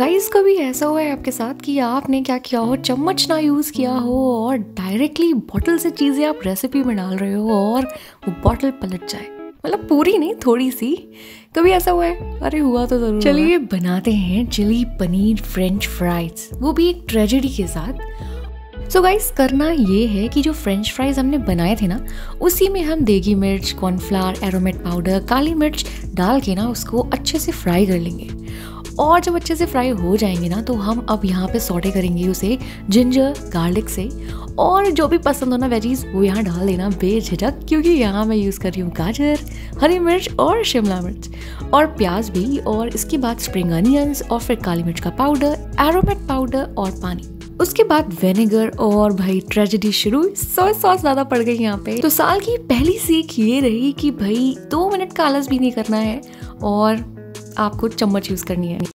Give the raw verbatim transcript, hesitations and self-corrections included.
Guys, कभी ऐसा हुआ है आपके साथ कि आपने क्या किया हो, चम्मच ना यूज किया हो और डायरेक्टली बॉटल से चीजें आप रेसिपी में डाल रहे हो और वो बॉटल पलट जाए? मतलब पूरी नहीं, थोड़ी सी। कभी ऐसा हुआ है? अरे हुआ तो जरूर। चलिए बनाते हैं चिली पनीर फ्रेंच फ्राइज, वो भी एक ट्रेजेडी के साथ। सो so गाइस, करना ये है कि जो फ्रेंच फ्राइज हमने बनाए थे ना, उसी में हम देगी मिर्च, कॉर्नफ्लावर, एरोमेट पाउडर, काली मिर्च डाल के ना उसको अच्छे से फ्राई कर लेंगे। और जब अच्छे से फ्राई हो जाएंगे ना, तो हम अब यहाँ पे सॉटे करेंगे उसे जिंजर गार्लिक से। और जो भी पसंद हो ना वेजीज, वो यहाँ डाल देना बेझिझक, क्योंकि यहाँ मैं यूज़ कर रही हूँ गाजर, हरी मिर्च और शिमला मिर्च और प्याज भी। और इसके बाद स्प्रिंग अनियंस और फिर काली मिर्च का पाउडर, एरोमेट पाउडर और पानी। उसके बाद विनेगर और भाई ट्रेजेडी शुरू। सोया सॉस ज़्यादा पड़ गई यहाँ पे। तो साल की पहली सीख ये रही कि भाई दो मिनट का आलस भी नहीं करना है और आपको चम्मच यूज़ करनी है।